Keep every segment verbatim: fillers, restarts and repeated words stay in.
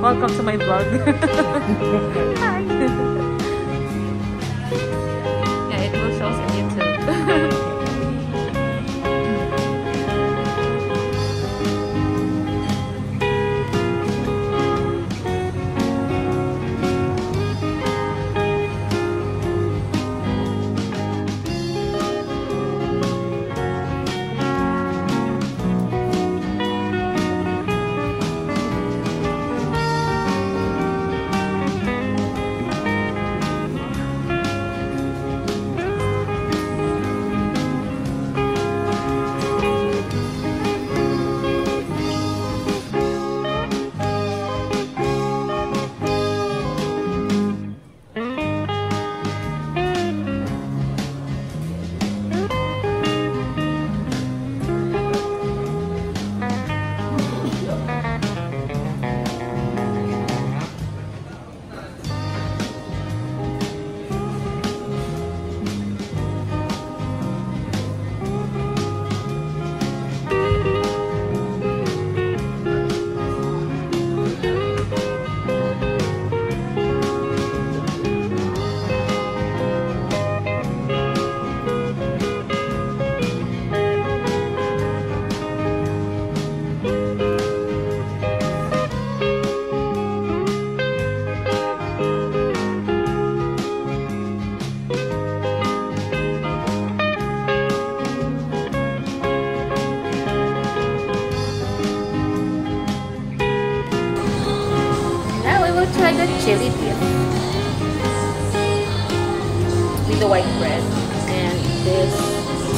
welcome to my vlog. Hi. Yeah, it will show on YouTube. Try the chili dip with the white bread and this.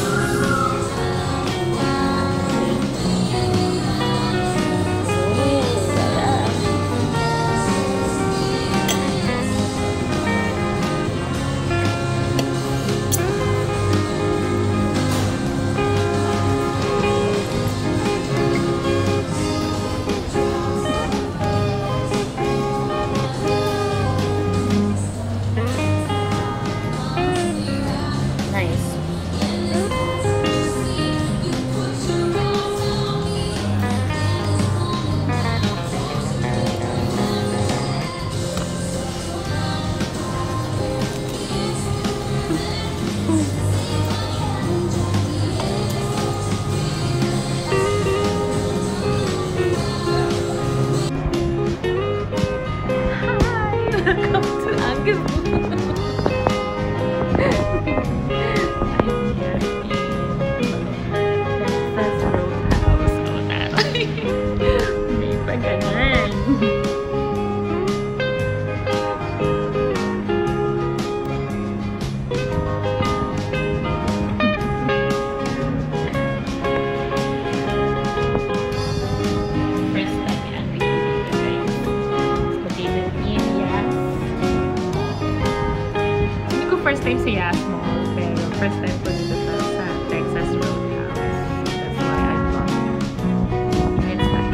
First time sa Yas Mall, pero first time ko dito sa, sa Texas Roadhouse. That's why I thought it's nice.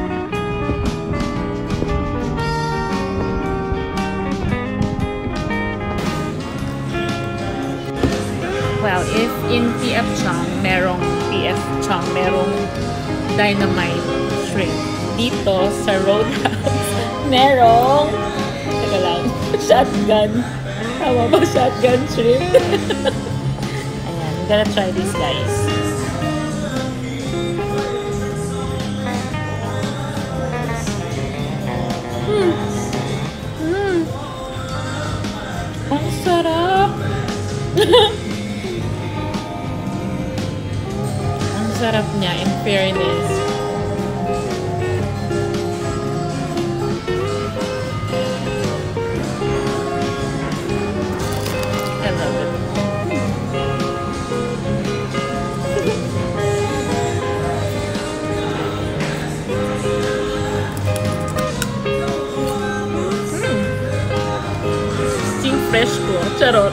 Well, if in P F Chang, merong P F Chang, merong dynamite shrimp. Dito sa Roadhouse, merong, teka lang, shotgun. Tama ba? Shotgun shrimp. Ayan, I'm gonna try this, guys. Hmm. Hmm. Ang sarap. Ang sarap niya, in fairness. Fresh ko. Charot.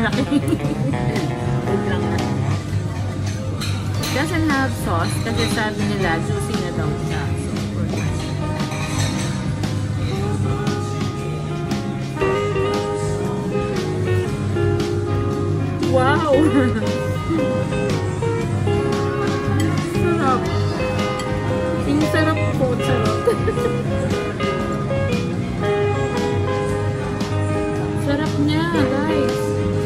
malaki. Huwag lang na. It doesn't have sauce kasi sabi nila juicy na daw siya. Wow! Sarap. Yung sarap po. Sarap. Sarap niya, guys.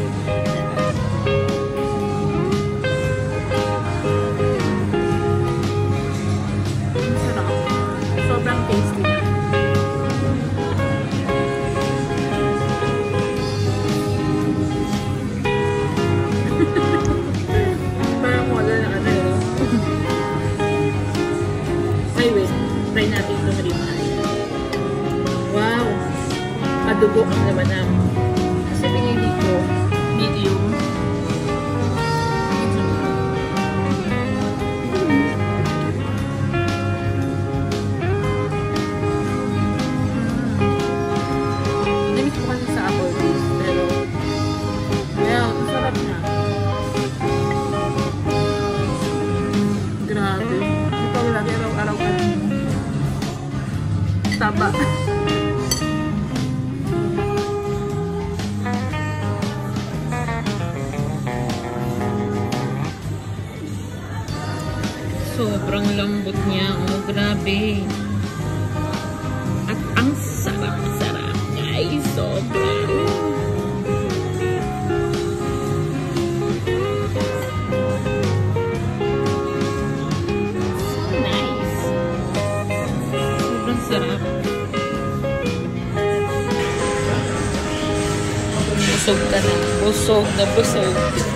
Ang sarap. Sobrang tasty na. Parang wala na ano yun. Ay, wait. Try natin ito marimay. Wow! Adobo ang laman na. Kasi bigay dito, medium. Namit ko kasi sa Applebee's, pero yeah, ang sarap na. Grabe. Ito lagi araw-araw ka. Taba. Sobrang lambot niya. Oh, grabe. At ang sarap-sarap, guys. Sobrang. Nice. Sobrang sarap. Busog ka na. Busog na busog.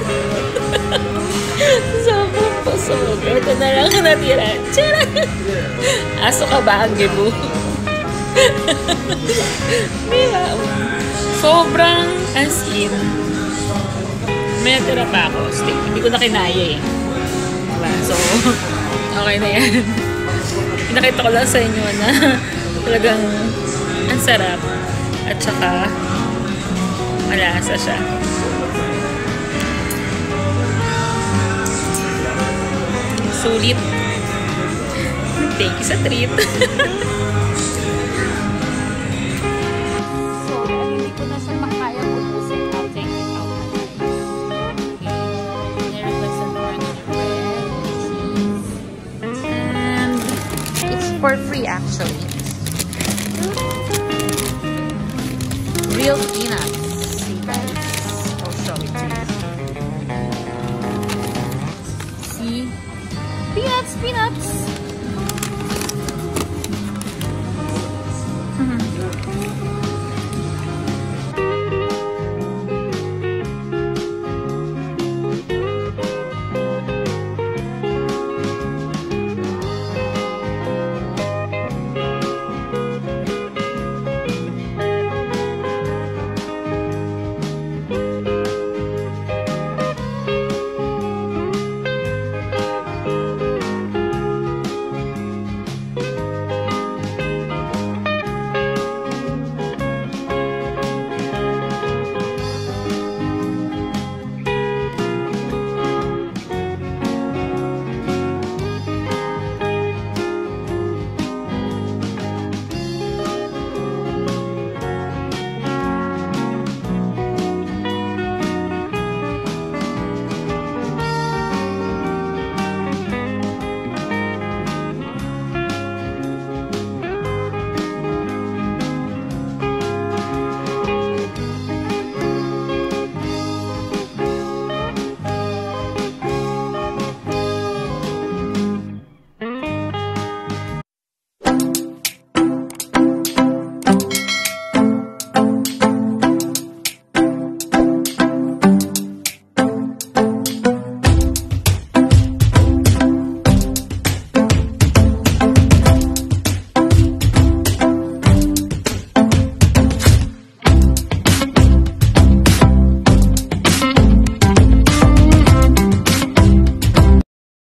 Sobrang busog. Ito na lang natira. Tira! Aso ka ba ang gibo? Diba? Sobrang as in. May natira pa ako. Steak. Hindi ko na kinaya eh. Diba? So, okay na yan. Pinakita ko lang sa inyo na talagang ang sarap. At saka malasa siya. Sulit. Thank you sa treat. So, hindi ko na siya makaya ubusin. I'll take it out. Okay. There was some onion bread, cheese, and it's for free actually. Real peanuts.